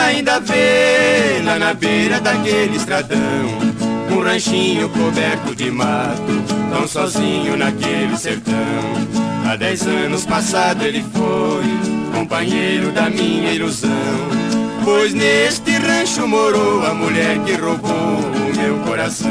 ainda vê lá na beira daquele estradão um ranchinho coberto de mato, tão sozinho naquele sertão. Há 10 anos passado ele foi companheiro da minha ilusão, pois neste rancho morou a mulher que roubou o meu coração.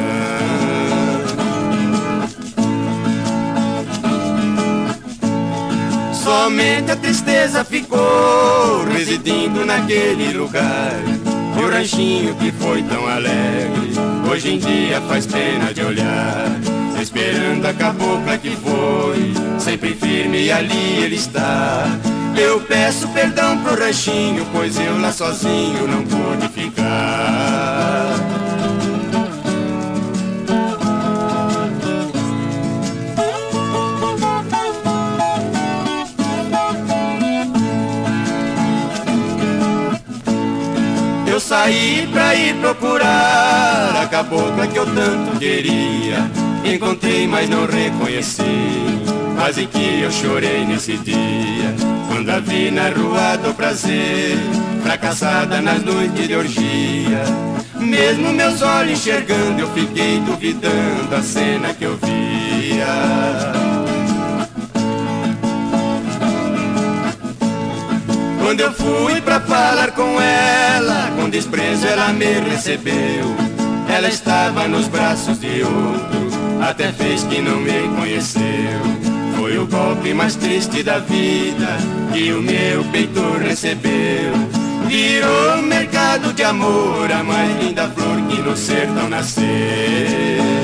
Somente a tristeza ficou residindo naquele lugar, e o ranchinho que foi tão alegre hoje em dia faz pena de olhar, esperando a cabocla que foi sempre firme e ali ele está. Eu peço perdão pro ranchinho, pois eu lá sozinho não pude ficar. Eu saí pra ir procurar a cabocla que eu tanto queria. Encontrei, mas não reconheci, quase que eu chorei nesse dia, quando a vi na rua do prazer, fracassada nas noites de orgia. Mesmo meus olhos enxergando, eu fiquei duvidando a cena que eu via. Quando eu fui pra falar com ela, com desprezo ela me recebeu. Ela estava nos braços de outro, até fez que não me conheceu. Foi o golpe mais triste da vida que o meu peito recebeu. Virou mercado de amor, a mais linda flor que no sertão nasceu.